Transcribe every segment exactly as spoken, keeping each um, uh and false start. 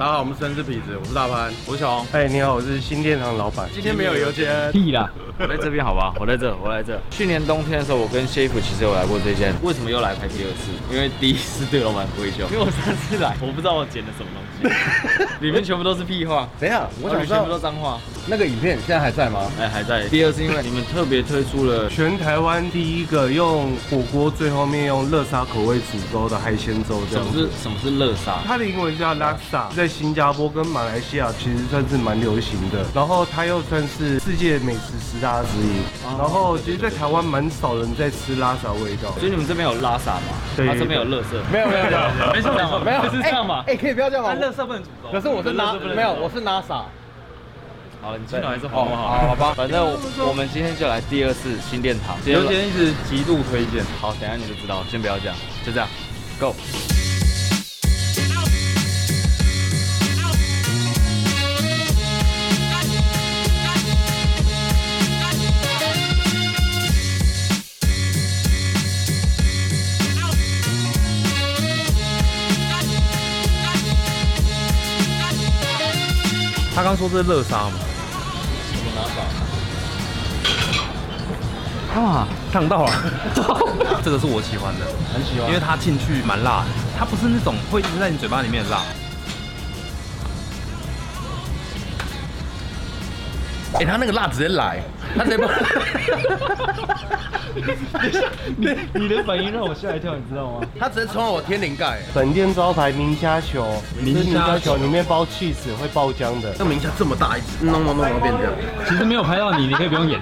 大家好，我们绅士痞子，我是大潘， 我是小红。 哎，你好，我是新店堂老板。 今天没有邮件， 屁啦！我在这边好吧，我在这，我在这。去年冬天的时候，我跟谢夫其实有来过这间。为什么又来拍第二次？因为第一次对老板愧疚，因为我上次来，我不知道我剪了什么东西，里面全部都是屁话。 等一下，我想知道全部都脏话。 那个影片现在还在吗？ 哎，还在。第二是因为你们特别推出了全台湾第一个用火锅最后面用乐沙口味煮粥的海鲜粥，这什么样子。 是什么是乐沙？ 它的英文叫 Laksa， 在新加坡跟马来西亚其实算是蛮流行的，然后它又算是世界美食十大之一。然后其实，在台湾蛮少人在吃拉萨味道， 所以你们这边有拉萨吗？ 对， 它这边有乐色。 没有没有没有， 没错没错， 没有是这样嘛？ 哎，可以不要这样吗？ 乐色不能煮粥。 可是我是拉，没有，我是 NASA。 好，你进来还是好不好？好吧，反正我们今天就来第二次新殿堂。 有钱一直极度推荐。 好，等一下你就知道，先不要讲，就这样 ，Go。 他刚说这是乐沙吗？ 什么拿法？啊， 烫到了。这个是我喜欢的， 很喜欢， 因为它进去蛮辣的，它不是那种会一直在你嘴巴里面的辣。哎、欸，他那个辣直接来，他直接不。 你你的反应让我吓一跳，你知道吗？ 他直接冲到我天灵盖。 本店招牌明虾球， 明虾球明虾球里面包 cheese 会爆浆的。 这明虾这么大一只，弄弄弄弄变这样。 其实没有拍到你，你可以不用演。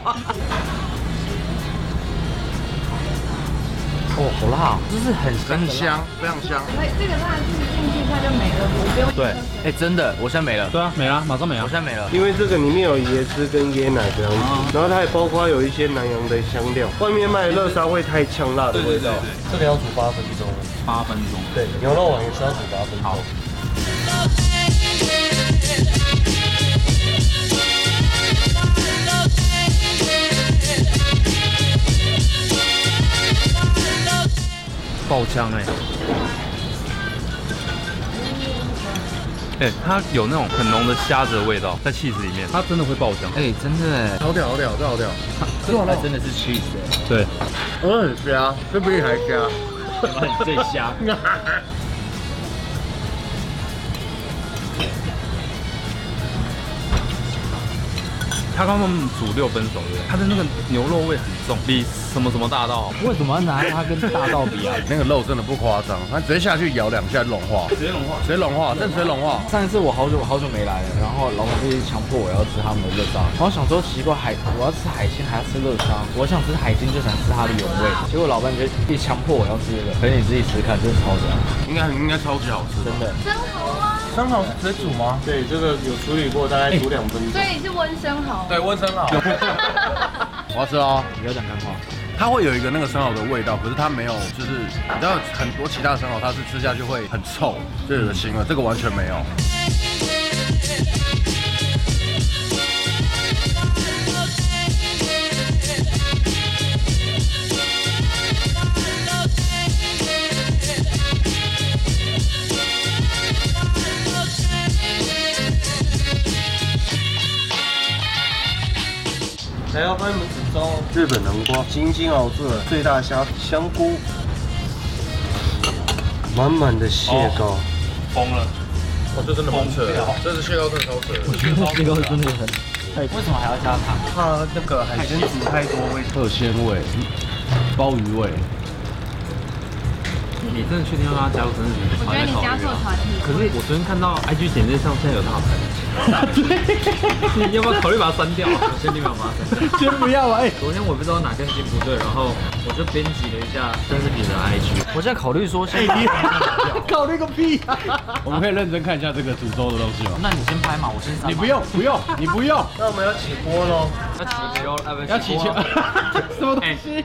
哦，好辣，就是很很香，非常香。 所以这个辣子进去它就没了，我不用。 对，哎，真的，我现在没了。 对啊，没了，马上没了。 我现在没了。 因为这个里面有椰汁跟椰奶这样子，然后它也包括有一些南洋的香料。外面卖的乐沙会太呛辣的味道，这个要煮八分钟。 八分钟。 对，牛肉丸也是要煮八分钟。好。 爆浆哎、哎、欸，它有那种很浓的虾子的味道在气 h 里面，它真的会爆浆。 哎，真的哎， 好屌好屌，这好屌， 这还真的是 cheese 哎。 对， 我很虾，这比你还虾。 你最虾。 他刚刚煮六分熟的，它的那个牛肉味很重，比什么什么大道。 为什么要拿它跟大道比啊？ 那个肉真的不夸张，它直接下去咬两下融化，直接融化，直接融化，真直接融化。 上一次我好久好久没来了，然后老板就一直强迫我要吃他们的热沙，然后想说奇怪海我要吃海鲜还要吃热沙，我想吃海鲜就想吃它的原味，结果老板就一直强迫我要吃这个，可是你自己吃看，真的超香， 应该应该超级好吃， 真的。 生蚝吗？ 生蚝是直接煮吗？对，这个有处理过，大概煮两分钟。 所以是温生蚝。 对，温生蚝。我要吃哦， 不要讲干话。 它会有一个那个生蚝的味道，可是它没有，就是你知道很多其他的生蚝，它是吃下去会很臭，就有个腥味，这个完全没有。 还要帮你们煮粥，日本南瓜，精心熬制了最大虾皮香菇，满满的蟹膏， 疯了！哦，这真的蛮扯的，这是蟹膏真的超扯的。 我觉得这个真的很，为什么还要加糖？ 怕那个海鲜煮太多会特鲜味，鲍鱼味。你真的确定要让他加入生日饼？ 我觉得你加错团体。 可是我昨天看到 I G 简介上现在有大牌，你要不要考虑把它删掉？先立马把它删掉。先不要吧，哎、欸，昨天我不知道哪根筋不对，然后我就编辑了一下生日饼的 I G。 我现在考虑说先， 哎、考虑个屁、啊！ 我们可以认真看一下这个煮粥的东西吗？ 那你先拍嘛，我先上。 你不用，不用，你不用。 那我们要起锅喽， 要起锅，啊不， 要起锅，什么东西？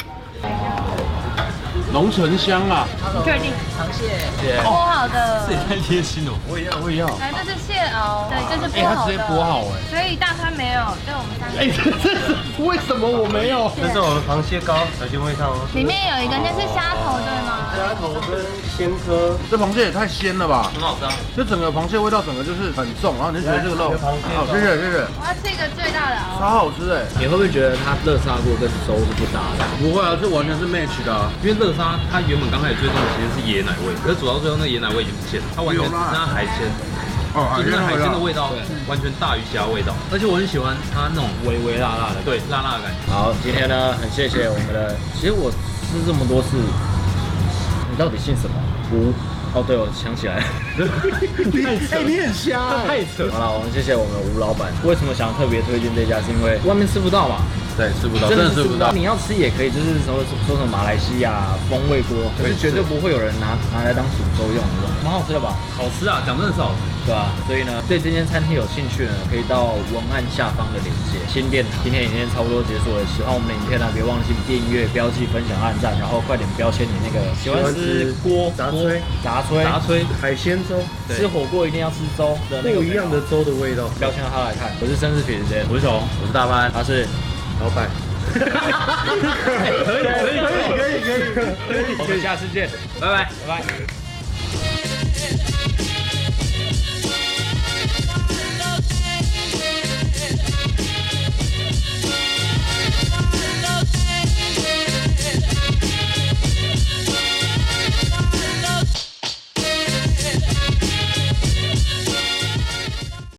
浓醇香啊！ 确定螃蟹剥好的， 这也太贴心了。 我也要，我也要。 来，这是蟹螯，对，这是哎， 剥好的。 它直接剥好哎。 所以大川没有，对我们三个。 哎，这这是为什么我没有？ 这是我们螃蟹膏，小心会烫哦。 里面有一个，那是虾头对吗？ 虾头跟鲜科， 这螃蟹也太鲜了吧！ 很好吃啊。 这整个螃蟹味道整个就是很重，然后你就觉得这个肉，好，谢谢谢谢， 我要吃一个最大的超哦。 好吃哎！ 你会不会觉得它热砂锅跟粥是不搭的？ 不会啊，这完全是 match 的啊。 因为乐沙它原本刚开始最重的其实是椰奶味，可是煮到最后那椰奶味已经不见了，它完全只剩下海鲜。 哦， 就是那海鲜的味道。 道完全大于其他味道，而且我很喜欢它那种微微辣辣的。 对辣辣的感觉。 好，今天呢，很谢谢我们的。其实我吃这么多次，你到底姓什么？吴。哦，对，我想起来了。 太扯，你很瞎， 太扯。好了，我们谢谢我们吴老板。为什么想特别推荐这家？是因为外面吃不到嘛。 对，吃不到，真的吃不到。 你要吃也可以，就是说说什么马来西亚风味锅，可是绝对不会有人拿拿来当煮粥用的，蛮好吃的吧？ 好吃啊，讲真的是好吃。 对吧、所以呢，对这间餐厅有兴趣呢，可以到文案下方的链接。新店今天影片差不多结束了，喜欢我们的影片呢，别忘记订阅、标记、分享、按赞，然后快点标签你那个喜欢吃锅、 杂炊、 杂炊、 杂炊、 海鲜粥， 吃火锅一定要吃粥的那个不一样的粥的味道。 标签他来看。我是绅士痞子间，我是熊，我是大班，他是老板， 可以可以可以可以可以可以，我们下次见，拜拜拜拜。